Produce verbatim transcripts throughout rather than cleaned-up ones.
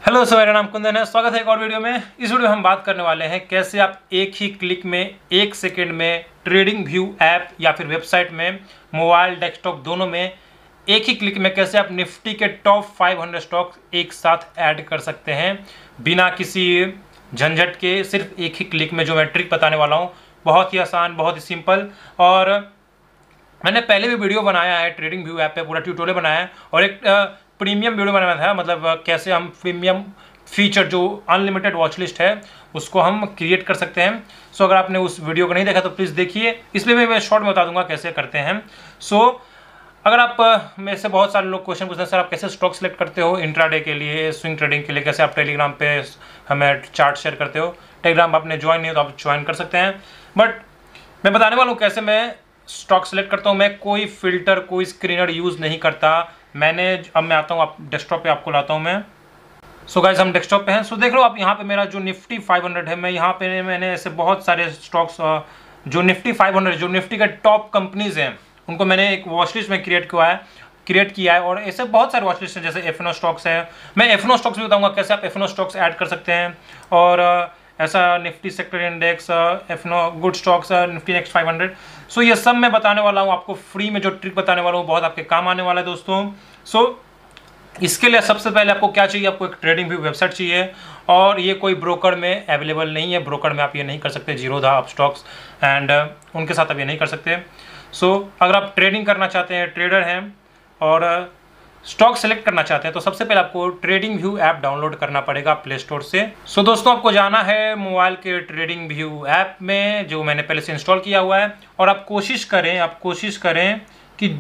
Hello sir, मेरा नाम कुंदन है। स्वागत है एक और वीडियो में। इस वीडियो में हम बात करने वाले हैं कैसे आप एक ही क्लिक में एक सेकंड में ट्रेडिंग व्यू ऐप या फिर वेबसाइट में, मोबाइल डेस्कटॉप दोनों में एक ही क्लिक में कैसे आप निफ्टी के टॉप पाँच सौ स्टॉक एक साथ ऐड कर सकते हैं बिना किसी झंझट के। सिर्फ एक ही क्लिक में जो मैं ट्रिक बताने वाला हूँ, बहुत ही आसान, बहुत ही सिंपल। और मैंने पहले भी वीडियो बनाया है ट्रेडिंग व्यू ऐप पे, पूरा ट्यूटोरियल बनाया है और एक प्रीमियम वीडियो बनाया था, मतलब कैसे हम प्रीमियम फीचर जो अनलिमिटेड वॉच लिस्ट है उसको हम क्रिएट कर सकते हैं। सो अगर आपने उस वीडियो को नहीं देखा तो प्लीज़ देखिए, इसलिए मैं मैं शॉर्ट में बता दूंगा कैसे करते हैं। सो अगर आप में से बहुत सारे लोग क्वेश्चन पूछते हैं, सर आप कैसे स्टॉक सेलेक्ट करते हो इंट्राडे के लिए, स्विंग ट्रेडिंग के लिए, कैसे आप टेलीग्राम पे हमें चार्ट शेयर करते हो। टेलीग्राम आपने ज्वाइन नहीं हो तो आप ज्वाइन कर सकते हैं, बट मैं बताने वाला हूँ कैसे मैं स्टॉक सेलेक्ट करता हूँ। मैं कोई फिल्टर, कोई स्क्रीनर यूज़ नहीं करता। मैंने अब मैं आता हूँ आप डेस्कटॉप पे, आपको लाता हूँ मैं। सो गाइस हम डेस्कटॉप पे हैं। सो देख लो आप यहाँ पे मेरा जो निफ्टी पाँच सौ है, मैं यहाँ पे मैंने ऐसे बहुत सारे स्टॉक्स जो निफ्टी पाँच सौ, जो निफ्टी के टॉप कंपनीज हैं, उनको मैंने एक वॉच लिस्ट में क्रिएट किया है क्रिएट किया है और ऐसे बहुत सारे वॉच लिस्ट हैं, जैसे एफ एन ओ स्टॉक्स है। मैं एफ एन ओ स्टॉक्स भी बताऊँगा कैसे आप F N O stocks add कर सकते हैं। और ऐसा Nifty sector index, F N O good stocks, Nifty next पाँच सौ। सो ये सब मैं बताने वाला हूँ आपको फ्री में। जो ट्रिक बताने वाला हूँ बहुत आपके काम आने वाला है दोस्तों। सो इसके लिए सबसे पहले आपको क्या चाहिए, आपको एक ट्रेडिंग व्यू वेबसाइट चाहिए और ये कोई ब्रोकर में अवेलेबल नहीं है। ब्रोकर में आप ये नहीं कर सकते, जीरोधा आप स्टॉक्स एंड उनके साथ आप ये नहीं कर सकते। सो अगर आप ट्रेडिंग करना चाहते हैं, ट्रेडर हैं और स्टॉक सेलेक्ट करना चाहते हैं, तो सबसे पहले आपको ट्रेडिंग व्यू ऐप डाउनलोड करना पड़ेगा प्ले स्टोर से। सो so, दोस्तों आपको जाना है मोबाइल के ट्रेडिंग व्यू ऐप में, जो मैंने पहले से इंस्टॉल किया हुआ है। और आप कोशिश करें आप कोशिश करें कि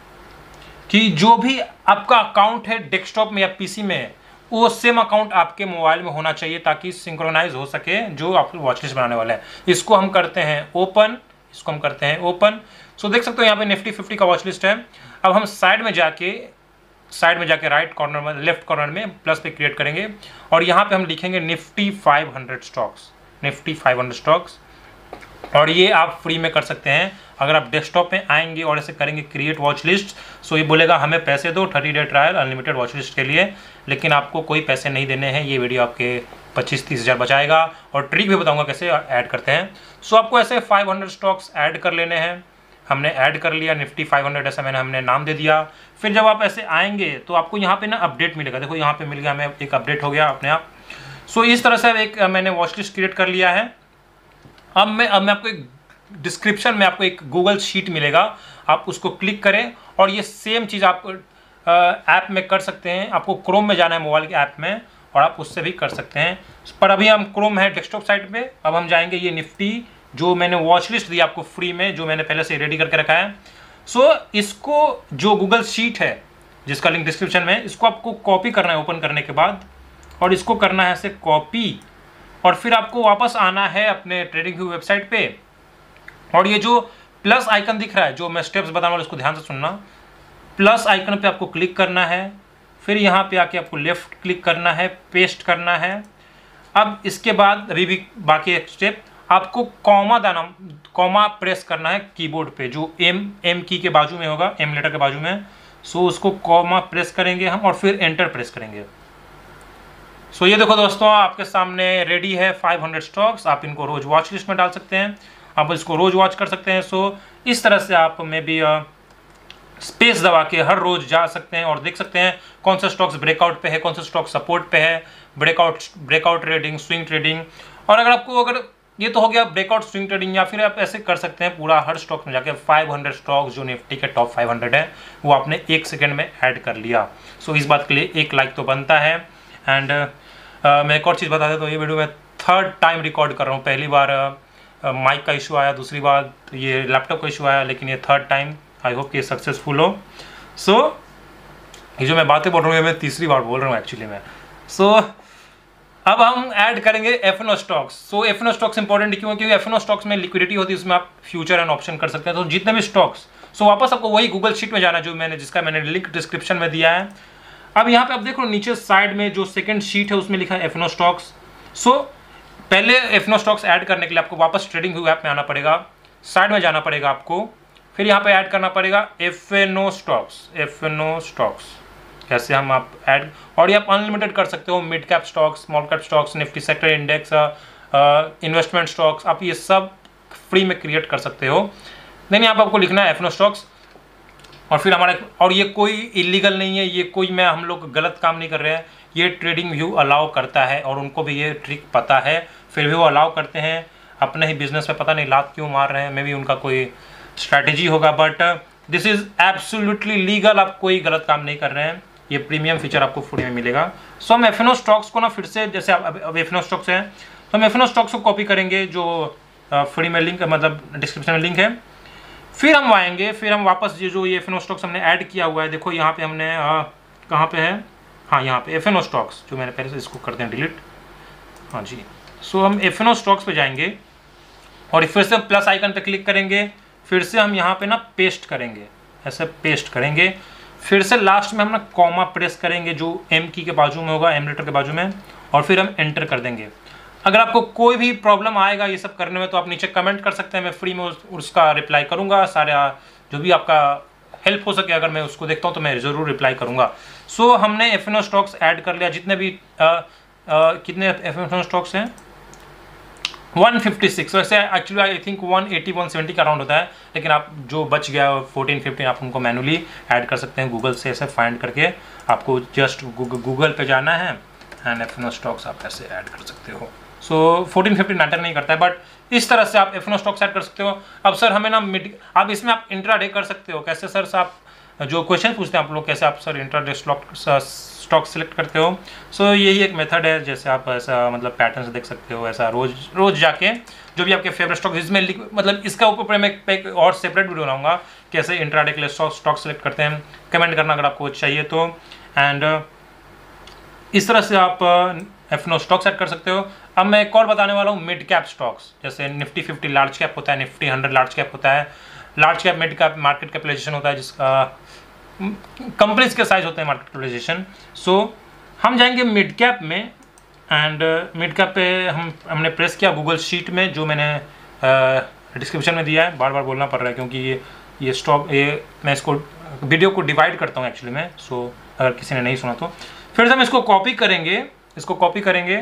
कि जो भी आपका अकाउंट है डेस्कटॉप में या पीसी में, वो सेम अकाउंट आपके मोबाइल में होना चाहिए ताकि सिंक्रोनाइज हो सके जो आप वॉच लिस्ट बनाने वाला है। इसको हम करते हैं ओपन इसको हम करते हैं ओपन। सो so, देख सकते हो यहाँ पे निफ्टी फिफ्टी का वॉच लिस्ट है। अब हम साइड में जाके साइड में जाके राइट कॉर्नर में, लेफ्ट कॉर्नर में प्लस पे क्रिएट करेंगे और यहाँ पे हम लिखेंगे निफ्टी पाँच सौ स्टॉक्स, निफ्टी पाँच सौ स्टॉक्स। और ये आप फ्री में कर सकते हैं। अगर आप डेस्कटॉप में आएंगे और ऐसे करेंगे क्रिएट वॉच लिस्ट, सो ये बोलेगा हमें पैसे दो thirty day trial unlimited watch list के लिए, लेकिन आपको कोई पैसे नहीं देने हैं। ये वीडियो आपके पच्चीस तीस हज़ार बचाएगा और ट्रिक भी बताऊंगा कैसे ऐड करते हैं। सो आपको ऐसे पाँच सौ स्टॉक्स ऐड कर लेने हैं। हमने ऐड कर लिया निफ्टी पाँच सौ, ऐसा मैंने हमने नाम दे दिया। फिर जब आप ऐसे आएंगे तो आपको यहाँ पे ना अपडेट मिलेगा। देखो यहाँ पे मिल गया हमें, एक अपडेट हो गया अपने आप। सो इस तरह से एक मैंने वॉच लिस्ट क्रिएट कर लिया है। अब मैं अब मैं आपको एक डिस्क्रिप्शन में आपको एक गूगल शीट मिलेगा, आप उसको क्लिक करें और ये सेम चीज़ आप ऐप में कर सकते हैं। आपको क्रोम में जाना है मोबाइल के ऐप में और आप उससे भी कर सकते हैं, पर अभी हम क्रोम है डेस्कटॉप साइट पे। अब हम जाएंगे ये निफ्टी जो मैंने वॉच लिस्ट दी आपको फ्री में, जो मैंने पहले से रेडी करके रखा है। सो so, इसको जो गूगल शीट है जिसका लिंक डिस्क्रिप्शन में है, इसको आपको कॉपी करना है ओपन करने के बाद, और इसको करना है ऐसे कॉपी और फिर आपको वापस आना है अपने ट्रेडिंग व्यू वेबसाइट पे। और ये जो प्लस आइकन दिख रहा है, जो मैं स्टेप्स बताने वाला, इसको ध्यान से सुनना। प्लस आइकन पे आपको क्लिक करना है, फिर यहाँ पे आके आपको लेफ्ट क्लिक करना है, पेस्ट करना है। अब इसके बाद अभी भी बाकी एक स्टेप, आपको कॉमा दाना कॉमा प्रेस करना है कीबोर्ड पे, जो एम एम की के बाजू में होगा, एम लेटर के बाजू में। सो उसको कॉमा प्रेस करेंगे हम और फिर एंटर प्रेस करेंगे। सो ये देखो दोस्तों, आपके सामने रेडी है पाँच सौ स्टॉक्स। आप इनको रोज वॉच लिस्ट में डाल सकते हैं, आप इसको रोज वॉच कर सकते हैं। सो इस तरह से आप में भी स्पेस दबा के हर रोज जा सकते हैं और देख सकते हैं कौन सा स्टॉक्स ब्रेकआउट पे है, कौन सा स्टॉक सपोर्ट पे है, breakout breakout trading, swing trading. और अगर आपको अगर ये तो हो गया ब्रेकआउट स्विंग ट्रेडिंग, या फिर आप ऐसे कर सकते हैं पूरा हर स्टॉक में जाके पाँच सौ स्टॉक्स जो निफ्टी के टॉप पाँच सौ है वो आपने एक सेकंड में ऐड कर लिया। सो इस बात के लिए एक लाइक तो बनता है। एंड uh, मैं एक और चीज़ बता देता हूँ, ये वीडियो मैं थर्ड टाइम रिकॉर्ड कर रहा हूँ। पहली बार माइक uh, का इशू आया, दूसरी बार ये लैपटॉप का इशू आया, लेकिन ये थर्ड टाइम। आई होप कि ये सक्सेसफुल हो। सो so, ये जो मैं बातें बोल रहा हूँ ये मैं तीसरी बार बोल रहा हूँ एक्चुअली में। सो so, अब हम ऐड करेंगे F N O stocks. So F N O stocks important क्यों है? क्योंकि एफ एन ओ स्टॉक्स में लिक्विडिटी होती है, उसमें आप फ्यूचर एंड ऑप्शन कर सकते हैं। तो जितने भी स्टॉक्स, सो so, वापस आपको वही गूगल शीट में जाना जो मैंने जिसका मैंने लिंक डिस्क्रिप्शन में दिया है। अब यहाँ पे आप देखो नीचे साइड में जो सेकंड शीट है उसमें लिखा है F N O stocks. So पहले F N O stocks add करने के लिए आपको वापस ट्रेडिंग व्यू ऐप में आना पड़ेगा, साइड में जाना पड़ेगा आपको, फिर यहाँ पे ऐड करना पड़ेगा F N O stocks, F N O stocks. कैसे हम आप ऐड, और ये आप अनलिमिटेड कर सकते हो। Mid cap stocks, small cap stocks, Nifty sector index, investment stocks, आप ये सब फ्री में क्रिएट कर सकते हो। देन यहाँ पर आपको लिखना है एफ एन ओ स्टॉक्स, और फिर हमारा, और ये कोई इलीगल नहीं है, ये कोई मैं हम लोग गलत काम नहीं कर रहे हैं, ये ट्रेडिंग व्यू अलाउ करता है और उनको भी ये ट्रिक पता है, फिर भी वो अलाउ करते हैं। अपने ही बिजनेस में पता नहीं लात क्यों मार रहे हैं, मे भी उनका कोई स्ट्रैटेजी होगा, but this is absolutely legal, आप कोई गलत काम नहीं कर रहे हैं। ये प्रीमियम फीचर आपको फ्री में मिलेगा। सो हम एफ एन ओ स्टॉक्स को ना फिर से, जैसे अब एफ एन ओ स्टॉक्स हैं तो हम एफ एन ओ स्टॉक्स को कॉपी करेंगे, जो फ्री में लिंक, मतलब डिस्क्रिप्शन में लिंक है। फिर हम आएंगे, फिर हम वापस ये जो ये एफ एन ओ स्टॉक्स हमने ऐड किया हुआ है, देखो यहाँ पे हमने कहाँ पे है, हाँ यहाँ पे एफ एन ओ स्टॉक्स, जो मैंने पहले से, इसको करते हैं डिलीट, हाँ जी। सो हम एफ एन ओ स्टॉक्स पे जाएंगे और फिर से प्लस आइकन पे क्लिक करेंगे, फिर से हम यहाँ पे ना पेस्ट करेंगे, ऐसे पेस्ट करेंगे, फिर से लास्ट में हम ना कॉमा प्रेस करेंगे जो एम की के बाजू में होगा, एम लेटर के बाजू में, और फिर हम एंटर कर देंगे। अगर आपको कोई भी प्रॉब्लम आएगा ये सब करने में तो आप नीचे कमेंट कर सकते हैं, मैं फ्री में उस, उसका रिप्लाई करूँगा। सारे जो भी आपका हेल्प हो सके, अगर मैं उसको देखता हूँ तो मैं ज़रूर रिप्लाई करूँगा। सो so, हमने F N O stocks add कर लिया, जितने भी आ, आ, कितने एफ एन ओ स्टॉक्स हैं, वन फिफ्टी सिक्स। वैसे actually I think one eighty one seventy का राउंड होता है, लेकिन आप जो बच गया फोर्टीन फिफ्टीन आप उनको मैनुअली ऐड कर सकते हैं गूगल से, ऐसे फाइंड करके। आपको जस्ट गूगल पे जाना है and F N O stocks आप ऐसे ऐड कर सकते हो। सो फोर्टीन फिफ्टीन मैटर नहीं करता है, बट इस तरह से आप F N O stocks add कर सकते हो। अब सर हमें ना मिड, आप इसमें आप इंट्राडे कर सकते हो, कैसे सर? से आप जो क्वेश्चन पूछते हैं आप लोग, कैसे आप sir intraday stock stock select करते हो। सो so, यही एक मेथड है, जैसे आप ऐसा मतलब पैटर्न से देख सकते हो, ऐसा रोज रोज जाके जो भी आपके फेवरेट स्टॉक, इसमें मतलब इसका ऊपर मैं एक और सेपरेट वीडियो बनाऊंगा कैसे इंट्राडे के लिए स्टॉक स्टॉक सेलेक्ट करते हैं। कमेंट करना अगर आपको चाहिए तो। एंड इस तरह से आप F N O stock set कर सकते हो। अब मैं एक और बताने वाला हूँ, मिड कैप स्टॉक्स, जैसे निफ्टी फिफ्टी लार्ज कैप होता है, निफ्टी हंड्रेड लार्ज कैप होता है, large cap mid cap market capitalisation होता है, जिसका कंपनीज के साइज होते हैं मार्केट कैपिटलाइजेशन। सो हम जाएंगे मिड कैप में, एंड मिड कैप पे हम हमने प्रेस किया गूगल शीट में, जो मैंने डिस्क्रिप्शन uh, में दिया है, बार बार बोलना पड़ रहा है क्योंकि ये ये स्टॉक, ये मैं इसको वीडियो को डिवाइड करता हूँ एक्चुअली में। सो so, अगर किसी ने नहीं सुना तो फिर से हम इसको कॉपी करेंगे, इसको कॉपी करेंगे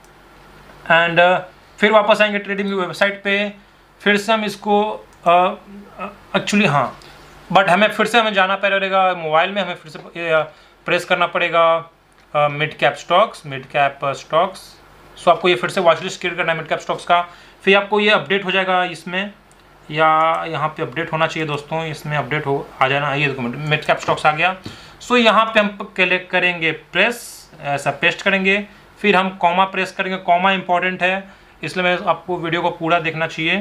एंड uh, फिर वापस आएंगे ट्रेडिंग व्यू वेबसाइट पे, फिर से हम इसको एक्चुअली uh, हाँ बट हमें फिर से हमें जाना पड़ेगा मोबाइल में, हमें फिर से uh, प्रेस करना पड़ेगा mid cap stocks, mid cap stocks. So आपको ये फिर से वॉच लिस्ट क्रिएट करना है मिड कैप स्टॉक्स का, फिर आपको ये अपडेट हो जाएगा इसमें, या यहाँ पे अपडेट होना चाहिए दोस्तों, इसमें अपडेट हो आ जाना। ये देखो मिड कैप स्टॉक्स आ गया। सो यहाँ पे हम क्लिक करेंगे प्रेस, ऐसा पेस्ट करेंगे, फिर हम कॉमा प्रेस करेंगे। कॉमा इंपॉर्टेंट है, इसलिए मैं आपको वीडियो को पूरा देखना चाहिए,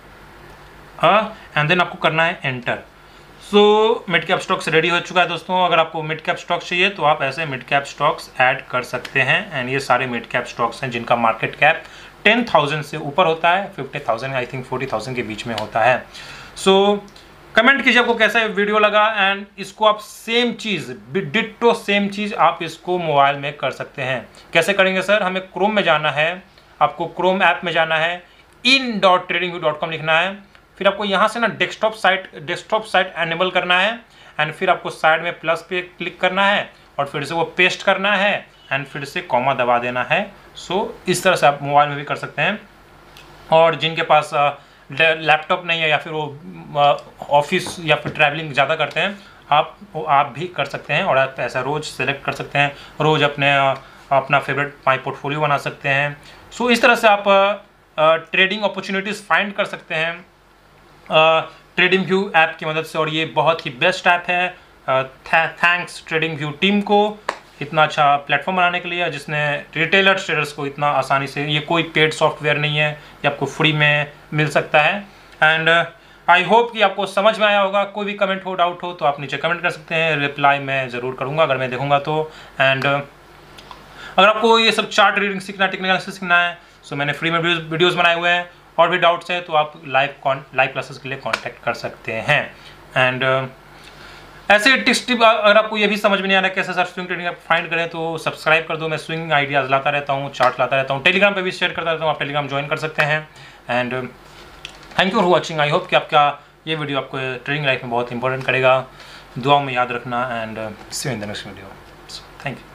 एंड देन आपको करना है enter. So mid cap stocks ready हो चुका है दोस्तों। अगर आपको मिड कैप स्टॉक्स चाहिए तो आप ऐसे मिड कैप स्टॉक्स ऐड कर सकते हैं, एंड ये सारे मिड कैप स्टॉक्स हैं जिनका मार्केट कैप टेन थाउजेंड से ऊपर होता है, fifty thousand I think forty thousand के बीच में होता है। सो कमेंट कीजिए आपको कैसा वीडियो लगा, एंड इसको आप सेम चीज़, डिट्टो सेम चीज़ आप इसको मोबाइल में कर सकते हैं। कैसे करेंगे सर? हमें क्रोम में जाना है, आपको क्रोम ऐप में जाना है, in dot trading view dot com लिखना है, फिर आपको यहाँ से ना desktop site desktop site enable करना है, एंड फिर आपको साइड में प्लस पे क्लिक करना है और फिर से वो पेस्ट करना है, एंड फिर से कॉमा दबा देना है। सो इस तरह से आप मोबाइल में भी कर सकते हैं, और जिनके पास लैपटॉप नहीं है या फिर वो ऑफिस या फिर ट्रैवलिंग ज़्यादा करते हैं, आप वो आप भी कर सकते हैं, और आप ऐसा रोज़ सेलेक्ट कर सकते हैं, रोज़ अपने अपना फेवरेट माई पोर्टफोलियो बना सकते हैं। सो इस तरह से आप ट्रेडिंग अपॉर्चुनिटीज़ फाइंड कर सकते हैं ट्रेडिंग व्यू ऐप की मदद से, और ये बहुत ही बेस्ट ऐप है। थैंक्स ट्रेडिंग व्यू टीम को इतना अच्छा प्लेटफॉर्म बनाने के लिए, जिसने रिटेलर ट्रेडर्स को इतना आसानी से, ये कोई पेड सॉफ्टवेयर नहीं है, ये आपको फ्री में मिल सकता है। एंड आई होप कि आपको समझ में आया होगा। कोई भी कमेंट हो, डाउट हो तो आप नीचे कमेंट कर सकते हैं, रिप्लाई मैं ज़रूर करूँगा अगर मैं देखूँगा तो। एंड अगर आपको ये सब चार्ट रीडिंग सीखना, टेक्निकल एनालिसिस सीखना है, सो मैंने फ्री में वीडियोज़ बनाए हुए हैं, और भी डाउट्स हैं तो आप लाइव लाइव क्लासेस के लिए कांटेक्ट कर सकते हैं। एंड uh, ऐसे टिप्स टिप अगर आपको ये भी समझ में नहीं आ रहा है कैसे सर स्विंग ट्रेडिंग आप फाइंड करें, तो सब्सक्राइब कर दो। मैं स्विंग आइडियाज़ लाता रहता हूँ, चार्ट लाता रहता हूँ, टेलीग्राम पे भी शेयर करता रहता हूँ, आप टेलीग्राम ज्वाइन कर सकते हैं। And thank you for watching. I hope कि आपका ये वीडियो आपको ट्रेडिंग लाइफ में बहुत इंपॉर्टेंट करेगा। दुआओं में याद रखना, and see you in the next video. Thank you.